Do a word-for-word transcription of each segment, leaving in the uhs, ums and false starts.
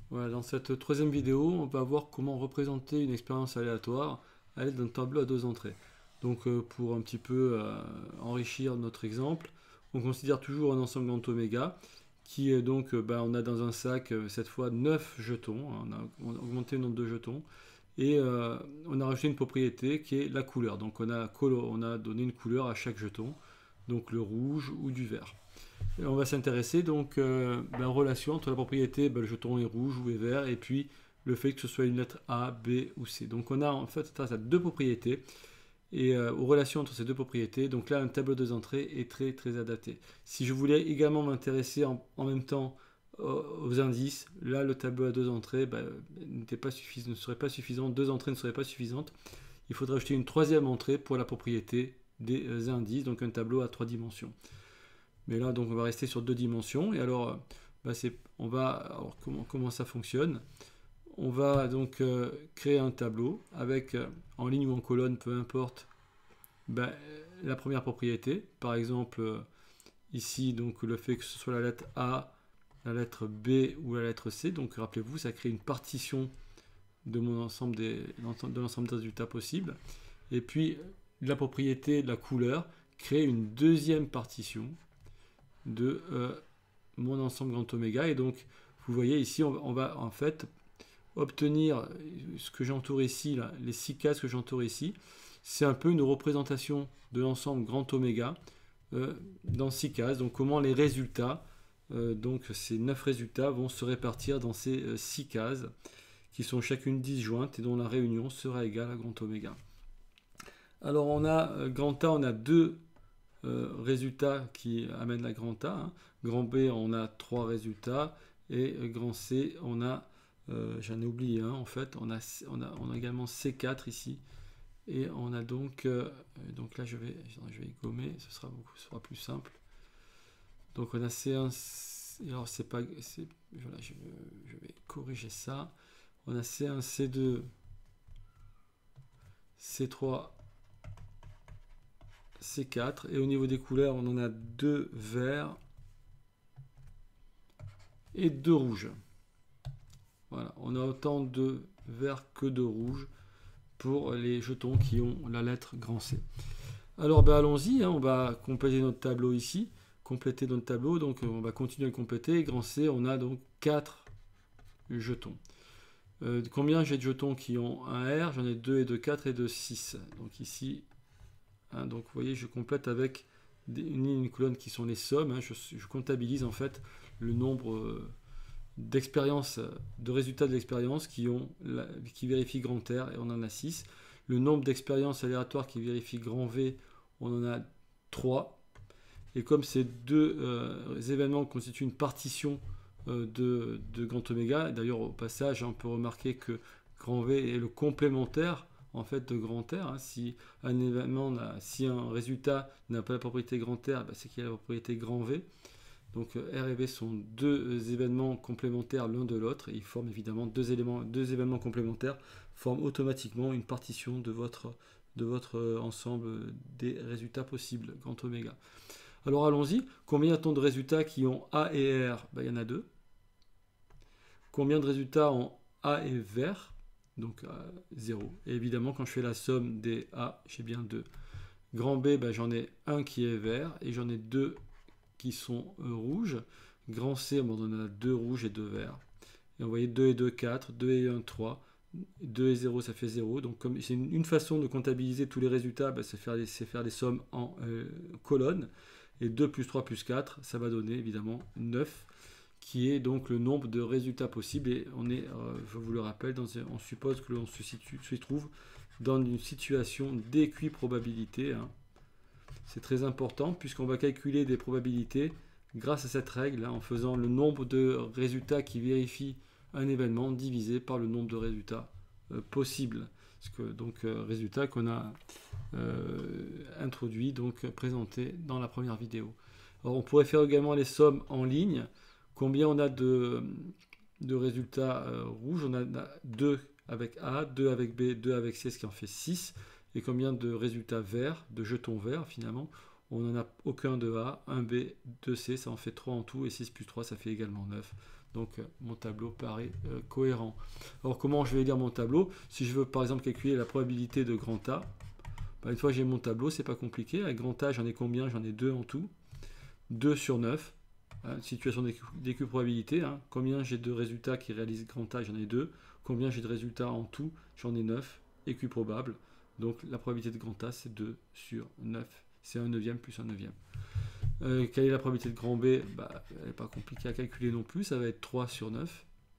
Voilà, dans cette troisième vidéo, on va voir comment représenter une expérience aléatoire à l'aide d'un tableau à deux entrées. Donc euh, pour un petit peu euh, enrichir notre exemple, on considère toujours un ensemble grand oméga qui est donc, euh, ben, on a dans un sac euh, cette fois neuf jetons, on a, on a augmenté le nombre de jetons, et euh, on a rajouté une propriété qui est la couleur. Donc on a, on a donné une couleur à chaque jeton, donc le rouge ou du vert. Et on va s'intéresser donc euh, ben, en relation entre la propriété, ben, le jeton est rouge ou est vert, et puis le fait que ce soit une lettre A, B ou C. Donc on a en fait ça, deux propriétés, et euh, aux relations entre ces deux propriétés, donc là un tableau de deux entrées est très très adapté. Si je voulais également m'intéresser en, en même temps euh, aux indices, là le tableau à deux entrées ben, n'était pas suffisant, ne serait pas suffisant, deux entrées ne seraient pas suffisantes. Il faudrait ajouter une troisième entrée pour la propriété des euh, indices, donc un tableau à trois dimensions. Mais là, donc, on va rester sur deux dimensions. Et alors, bah, on va, alors comment, comment ça fonctionne? On va donc euh, créer un tableau avec, euh, en ligne ou en colonne, peu importe, bah, la première propriété. Par exemple, euh, ici, donc, le fait que ce soit la lettre A, la lettre B ou la lettre C. Donc, rappelez-vous, ça crée une partition de mon ensemble des, de l'ensemble des résultats possibles. Et puis, la propriété de la couleur crée une deuxième partition de euh, mon ensemble grand oméga. Et donc, vous voyez ici, on, on va en fait obtenir ce que j'entoure ici, là, les six cases que j'entoure ici. C'est un peu une représentation de l'ensemble grand oméga euh, dans six cases. Donc, comment les résultats, euh, donc ces neuf résultats, vont se répartir dans ces euh, six cases qui sont chacune disjointes et dont la réunion sera égale à grand oméga. Alors, on a euh, grand A, on a deux Euh, résultats qui amènent la grand A. Hein. Grand B, on a trois résultats. Et euh, grand C, on a, euh, j'en ai oublié un en fait, on a, on a, on a également C quatre ici. Et on a donc, euh, donc là je vais, je vais gommer, ce sera, beaucoup, ce sera plus simple. Donc on a C un, alors c'est pas, voilà, je, je vais corriger ça. On a C un, C deux, C trois, C quatre, et au niveau des couleurs on en a deux verts et deux rouges. Voilà, on a autant de verts que de rouges pour les jetons qui ont la lettre grand C. Alors ben, allons-y, hein, on va compléter notre tableau ici, compléter notre tableau, donc on va continuer à le compléter. Grand C, on a donc quatre jetons. Euh, combien j'ai de jetons qui ont un R? J'en ai deux et deux, quatre et deux, six. Donc ici, hein, donc vous voyez, je complète avec des, une ligne, une colonne qui sont les sommes. Hein, je, je, comptabilise en fait le nombre euh, d'expériences, de résultats de l'expérience qui, ont la, qui vérifient grand R, et on en a six. Le nombre d'expériences aléatoires qui vérifient grand V, on en a trois. Et comme ces deux euh, événements constituent une partition euh, de, de grand oméga, d'ailleurs au passage on peut remarquer que grand V est le complémentaire en fait de grand R. Hein. Si un événement, si un résultat n'a pas la propriété grand R, bah, c'est qu'il a la propriété grand V. Donc R et V sont deux événements complémentaires l'un de l'autre, et ils forment évidemment deux, éléments, deux événements complémentaires, forment automatiquement une partition de votre, de votre ensemble des résultats possibles, grand oméga. Alors allons-y, combien y a-t-on de résultats qui ont A et R? Ben, il y en a deux. Combien de résultats ont A et vert? Donc euh, zéro. Et évidemment, quand je fais la somme des A, j'ai bien deux. Grand B, ben, j'en ai un qui est vert, et j'en ai deux qui sont euh, rouges. Grand C, bon, on en a deux rouges et deux verts. Et vous voyez deux et deux, quatre, deux et un, trois, deux et zéro, ça fait zéro. Donc comme c'est une, une façon de comptabiliser tous les résultats, bah, c'est faire, faire les sommes en euh, colonnes. Et deux plus trois plus quatre, ça va donner évidemment neuf, qui est donc le nombre de résultats possibles. Et on est, euh, je vous le rappelle, dans, on suppose que l'on se, situe, se trouve dans une situation d'équiprobabilité. Hein. C'est très important puisqu'on va calculer des probabilités grâce à cette règle, hein, en faisant le nombre de résultats qui vérifient un événement divisé par le nombre de résultats euh, possibles. Parce que, donc, euh, résultat qu'on a euh, introduit, donc présenté dans la première vidéo. Alors, on pourrait faire également les sommes en ligne. Combien on a de, de résultats euh, rouges? On a deux avec A, deux avec B, deux avec C, ce qui en fait six. Et combien de résultats verts, de jetons verts finalement? On n'en a aucun de A, un B, deux C, ça en fait trois en tout, et six plus trois, ça fait également neuf. Donc, euh, mon tableau paraît euh, cohérent. Alors, comment je vais lire mon tableau? Si je veux, par exemple, calculer la probabilité de grand A, bah, une fois que j'ai mon tableau, c'est pas compliqué. Avec grand A, j'en ai combien? J'en ai deux en tout. deux sur neuf. Hein, situation d'équiprobabilité. Hein. Combien j'ai de résultats qui réalisent grand A? J'en ai deux. Combien j'ai de résultats en tout? J'en ai neuf. Équiprobable. Donc, la probabilité de grand A, c'est deux sur neuf. C'est un neuvième plus un neuvième. Euh, quelle est la probabilité de grand B? Bah, elle n'est pas compliquée à calculer non plus. Ça va être trois sur neuf.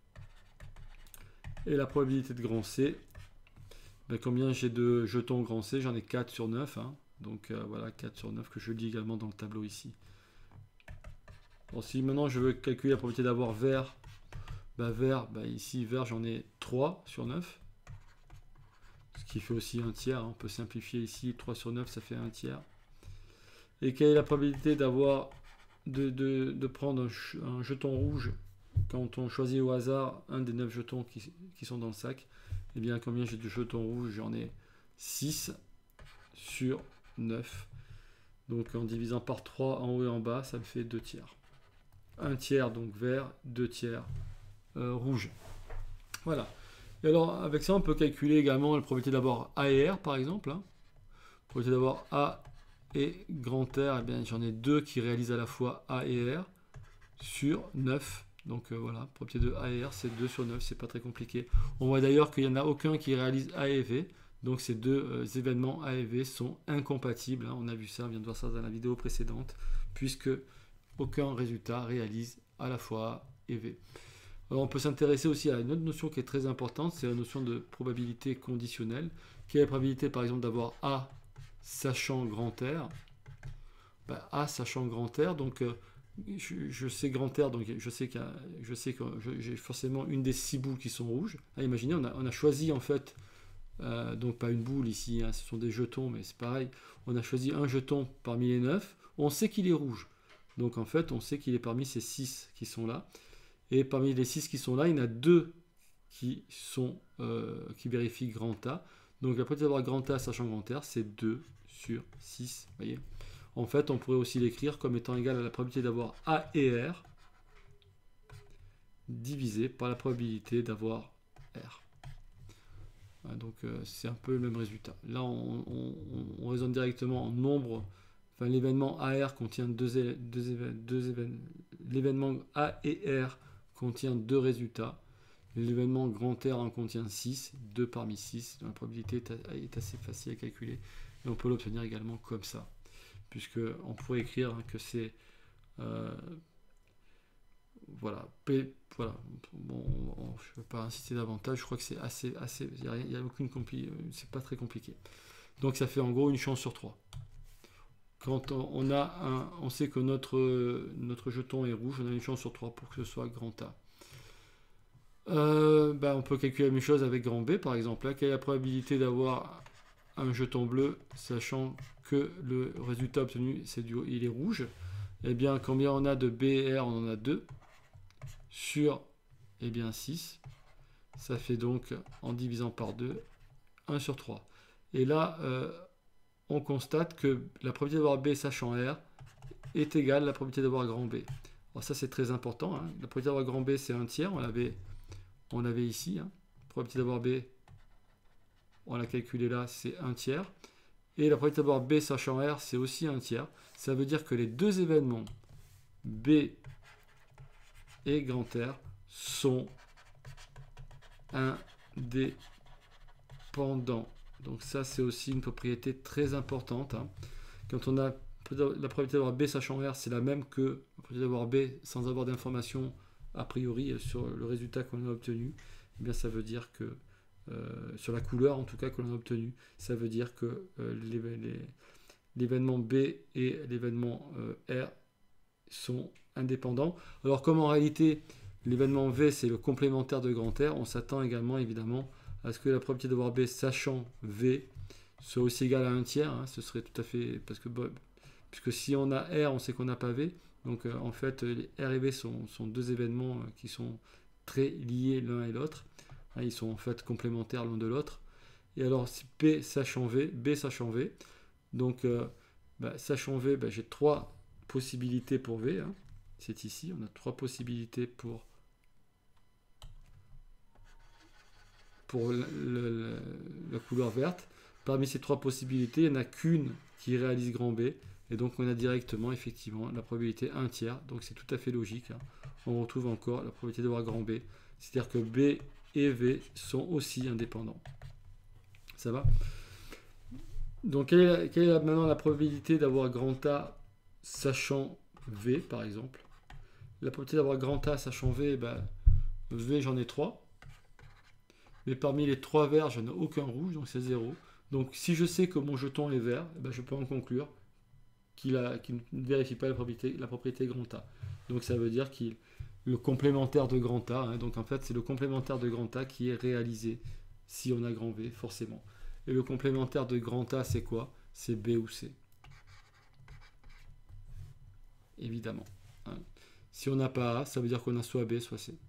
Et la probabilité de grand C, ben, combien j'ai de jetons grand C? J'en ai quatre sur neuf. Hein. Donc euh, voilà, quatre sur neuf que je lis également dans le tableau ici. Bon, si maintenant je veux calculer la probabilité d'avoir vert, ben, vert, ben, ici vert j'en ai trois sur neuf. Ce qui fait aussi un tiers. Hein. On peut simplifier ici, trois sur neuf ça fait un tiers. Et quelle est la probabilité d'avoir de, de, de prendre un, un jeton rouge quand on choisit au hasard un des neuf jetons qui, qui sont dans le sac? Eh bien, combien j'ai de jetons rouges? J'en ai six sur neuf. Donc, en divisant par trois en haut et en bas, ça me fait deux tiers. un tiers, donc vert, deux tiers euh, rouge. Voilà. Et alors, avec ça, on peut calculer également la probabilité d'avoir A et R, par exemple. Hein. La probabilité d'avoir A et grand R, eh bien, j'en ai deux qui réalisent à la fois A et R sur neuf. Donc euh, voilà, probabilité de A et R, c'est deux sur neuf, c'est pas très compliqué. On voit d'ailleurs qu'il n'y en a aucun qui réalise A et V. Donc ces deux euh, événements A et V sont incompatibles. Hein. On a vu ça, on vient de voir ça dans la vidéo précédente, puisque aucun résultat réalise à la fois A et V. Alors on peut s'intéresser aussi à une autre notion qui est très importante, c'est la notion de probabilité conditionnelle. Quelle est la probabilité par exemple d'avoir A sachant grand R? Ben, A sachant grand R, donc... Euh, Je, je sais grand R, donc je sais, qu je sais que j'ai forcément une des six boules qui sont rouges. Ah, imaginez, on a, on a choisi en fait, euh, donc pas une boule ici, hein, ce sont des jetons, mais c'est pareil. On a choisi un jeton parmi les neuf, on sait qu'il est rouge. Donc en fait, on sait qu'il est parmi ces six qui sont là. Et parmi les six qui sont là, il y en a deux qui, sont, euh, qui vérifient grand A. Donc la probabilité d'avoir grand A sachant grand R, c'est deux sur six, vous voyez. En fait, on pourrait aussi l'écrire comme étant égal à la probabilité d'avoir A et R divisé par la probabilité d'avoir R. Voilà, donc euh, c'est un peu le même résultat. Là, on, on, on raisonne directement en nombre. Enfin, l'événement A R contient deux, deux, deux événements. L'événement A et R contient deux résultats. L'événement grand R en contient six, deux parmi six. Donc la probabilité est assez facile à calculer. Et on peut l'obtenir également comme ça. Puisque on pourrait écrire hein, que c'est euh, voilà P, voilà bon, on, je ne veux pas insister davantage, je crois que c'est assez assez il n'y a, a aucune compli c'est pas très compliqué, donc ça fait en gros une chance sur trois. Quand on, on a un on sait que notre notre jeton est rouge, on a une chance sur trois pour que ce soit grand A. Euh, bah, on peut calculer la même chose avec grand B par exemple. Là, quelle est la probabilité d'avoir un jeton bleu, sachant que le résultat obtenu, c'est du, il est rouge? Eh bien, combien on a de B et R? On en a deux sur eh bien, six. Ça fait donc, en divisant par deux, un sur trois. Et là, euh, on constate que la probabilité d'avoir B sachant R est égale à la probabilité d'avoir grand B. Alors ça, c'est très important. Hein. La probabilité d'avoir grand B, c'est un tiers. On l'avait on l'avait ici. Hein. La probabilité d'avoir B, on l'a calculé là, c'est un tiers. Et la probabilité d'avoir B sachant R, c'est aussi un tiers. Ça veut dire que les deux événements, B et grand R, sont indépendants. Donc ça, c'est aussi une propriété très importante. Hein. Quand on a la probabilité d'avoir B sachant R, c'est la même que la probabilité d'avoir B sans avoir d'informations a priori sur le résultat qu'on a obtenu. Eh bien, ça veut dire que Euh, sur la couleur en tout cas que l'on a obtenu, ça veut dire que euh, l'événement B et l'événement euh, R sont indépendants. Alors comme en réalité l'événement V c'est le complémentaire de grand R, on s'attend également évidemment à ce que la probabilité d'avoir B sachant V soit aussi égale à un tiers. Hein, ce serait tout à fait parce que bon, puisque si on a R, on sait qu'on n'a pas V. Donc euh, en fait les R et V sont, sont deux événements euh, qui sont très liés l'un et l'autre. Ils sont en fait complémentaires l'un de l'autre. Et alors, si P sachant V, B sachant V, donc euh, bah, sachant V, bah, j'ai trois possibilités pour V. Hein. C'est ici, on a trois possibilités pour pour le, le, la couleur verte. Parmi ces trois possibilités, il n'y en a qu'une qui réalise grand B. Et donc on a directement effectivement la probabilité un tiers. Donc c'est tout à fait logique. Hein. On retrouve encore la probabilité d'avoir grand B. C'est-à-dire que B et V sont aussi indépendants. Ça va? Donc quelle est, quelle est maintenant la probabilité d'avoir grand A sachant V par exemple? La probabilité d'avoir grand A sachant V, ben, V j'en ai trois. Mais parmi les trois verts, je n'ai aucun rouge, donc c'est zéro. Donc si je sais que mon jeton est vert, ben, je peux en conclure qu'il qu'il ne vérifie pas la propriété, la propriété grand A. Donc ça veut dire qu'il le complémentaire de grand A, hein, donc en fait c'est le complémentaire de grand A qui est réalisé si on a grand V, forcément. Et le complémentaire de grand A, c'est quoi? C'est B ou C. Évidemment. Hein. Si on n'a pas A, ça veut dire qu'on a soit B, soit C.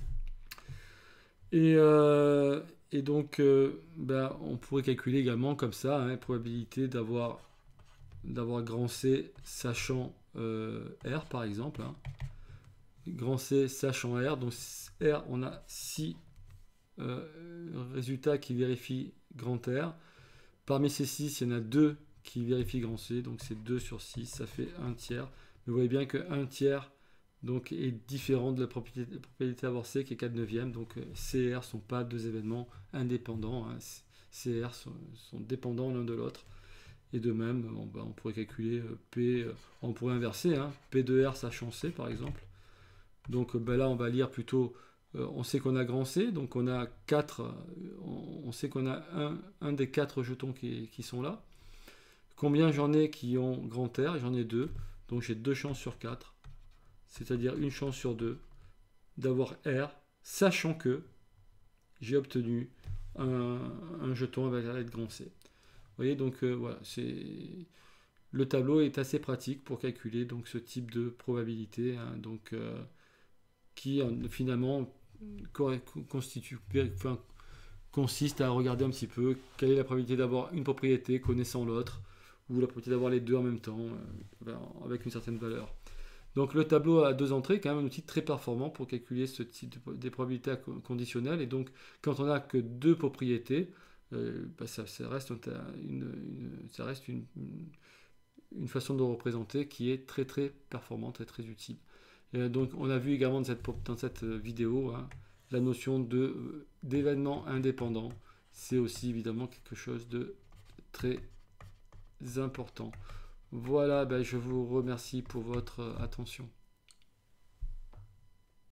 Et, euh, et donc, euh, ben, on pourrait calculer également comme ça, hein, probabilité d'avoir d'avoir grand C sachant euh, R, par exemple. Hein. Grand C sachant R. Donc, R, on a six euh, résultats qui vérifient grand R. Parmi ces six, il y en a deux qui vérifient grand C. Donc, c'est deux sur six, ça fait un tiers. Mais vous voyez bien que un tiers donc, est différent de la propriété, propriété d'avoir C qui est quatre neuvième. Donc C et R ne sont pas deux événements indépendants. Hein. C et R sont, sont dépendants l'un de l'autre. Et de même, on, bah, on pourrait calculer P, on pourrait inverser, hein, P de R sachant C par exemple. Donc bah, là on va lire plutôt, euh, on sait qu'on a grand C, donc on a quatre, on, on sait qu'on a un, un des quatre jetons qui, qui sont là. Combien j'en ai qui ont grand R? J'en ai deux, donc j'ai deux chances sur quatre. C'est-à-dire une chance sur deux d'avoir R, sachant que j'ai obtenu un, un jeton avec la lettre grand C. Vous voyez, donc euh, voilà, c'est le tableau est assez pratique pour calculer donc ce type de probabilité, hein, donc euh, qui finalement constitue, enfin, consiste à regarder un petit peu quelle est la probabilité d'avoir une propriété connaissant l'autre, ou la probabilité d'avoir les deux en même temps, euh, avec une certaine valeur. Donc le tableau à deux entrées est quand même un outil très performant pour calculer ce type de, des probabilités conditionnelles. Et donc quand on n'a que deux propriétés, euh, bah ça, ça reste, une, une, ça reste une, une, une façon de représenter qui est très très performante et très utile. Et donc on a vu également dans cette, dans cette vidéo hein, la notion de, d'événements indépendants. C'est aussi évidemment quelque chose de très important. Voilà, ben je vous remercie pour votre attention.